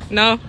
No?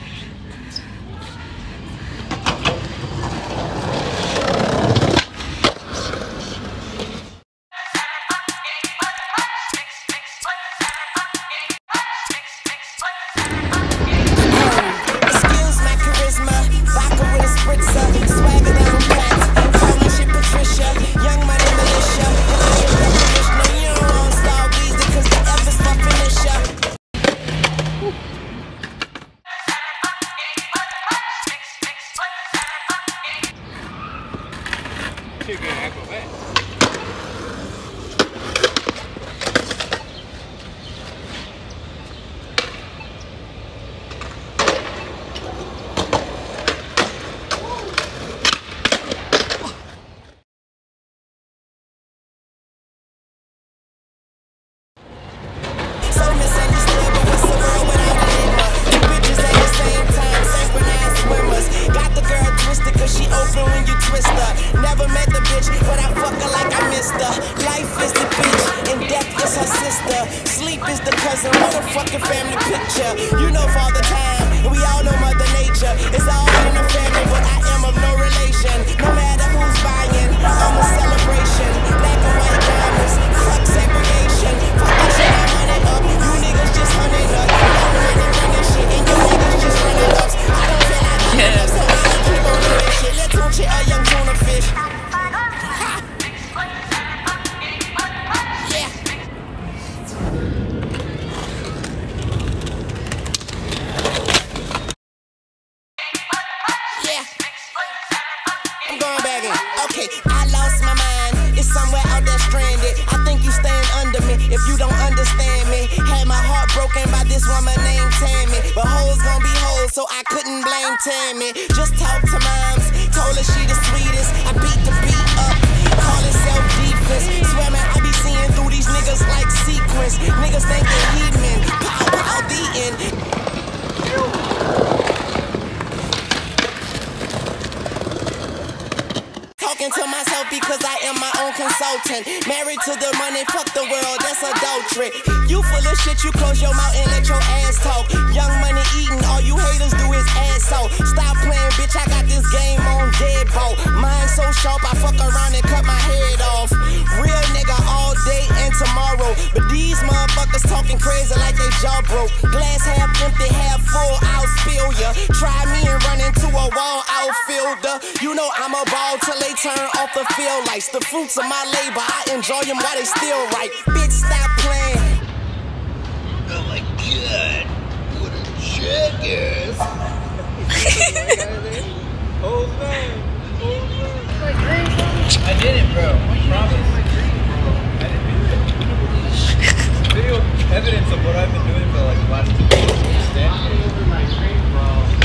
Okay, I lost my mind. It's somewhere out there stranded. I think you staying under me if you don't understand me. Had my heart broken by this woman named Tammy, but hoes gon' be hoes, so I couldn't blame Tammy. Just talk to moms, told her she the sweetest. I beat the beat up, call it self-defense. Swear man, I be seeing through these niggas like sequence. Niggas think they heathen, pow pow the end. To myself because I am my own consultant. Married to the money, fuck the world, that's adultery. You full of shit, you close your mouth and let your ass talk. Young money eating, all you haters do is ass so. Stop playing, bitch, I got this game on deadbolt. Mine so sharp, I fuck around and cut my head off. Real nigga all day and tomorrow. But these motherfuckers talking crazy like they jaw broke. Glass half empty, half full, I'll spill ya. Try me and run into a wall outfielder. You know I'm a ball till they turn off the field lights. The fruits of my labor, I enjoy them while they still right. Bitch, stop playing. Oh my god, what a jackass. Hold on. I didn't, bro. I promise. I didn't do it. Video evidence of what I've been doing for like the last 2 days. Stand over my screen, bro.